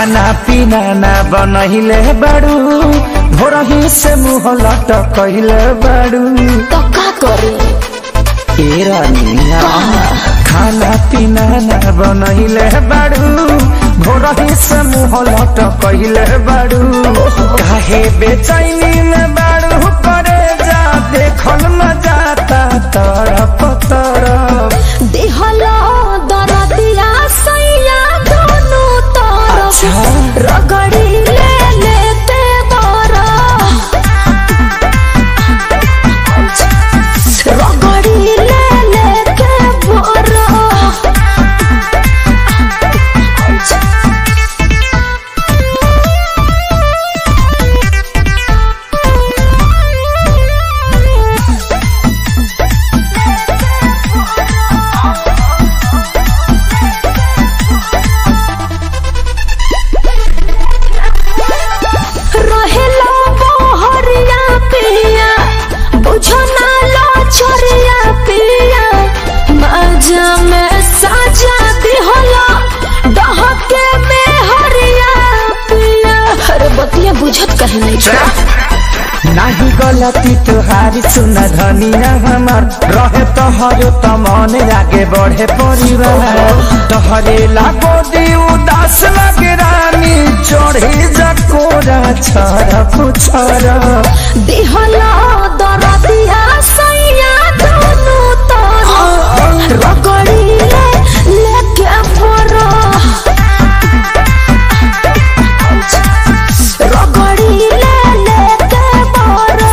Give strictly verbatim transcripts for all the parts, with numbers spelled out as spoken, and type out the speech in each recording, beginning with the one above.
खाना पीना ना बनहिले बाड़ू भोरही से मुँह लटकले बाड़ू तो का करे तेरा निया खाना पीना ना बनहिले बाड़ू भोरही से मुँह लटकले बाड़ू काहे बेचैनी में बाड़ू करे जा देखल न जाता तरफ तरफ देहला दरदिया सैया दोनों तरफ रगड़ी ले लेते बरा रगड़ी ले लेते बरा बुझत कहीं नहीं नहीं गलती तुहारी सुन धनिया हमार रहे तोहरो त मन आगे बढ़े परिवार तोहरे लागो दी उदास लगे रानी चढ़े जकोरा छरा पुछरा देहला दरदिया सैया दोनों तरफ रगड़ी ले लेके बरा रगड़ी ले लेके बरा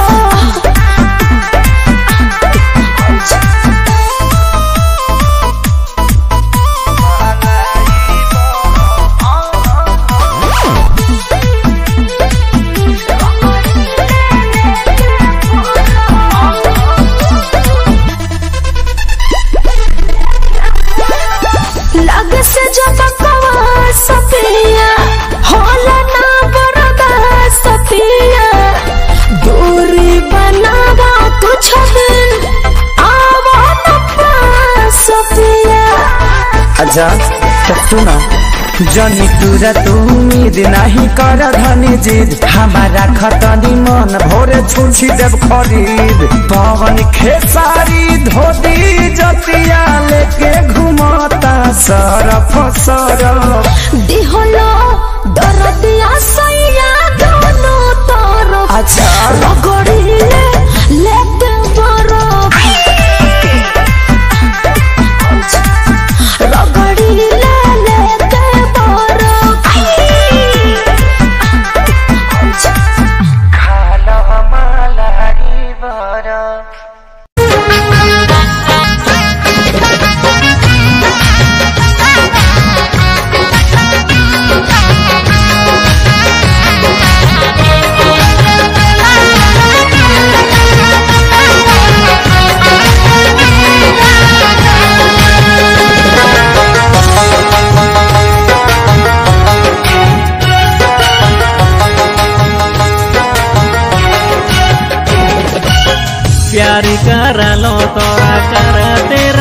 लग से जब कवा सपिया होला ना बरदा सपिया दूरी बनावा कुछ दिन आवा न पास सपिया अच्छा तब सुना जनी तुरा तू उम्मीद नहीं कर धनी जीद हमारा खतनी मन भोरे छुछी देव खरीद पवन खेसारी धोती जतिया लेके घुमाता सरफ सरफ दिहलो दरदिया सैया दोनों तरफ अच्छा रगड़ी ले लेके बरफ रगड़ी ले लेके बरफ खालो मलाई बरफ प्यारी करा लो तोरा करते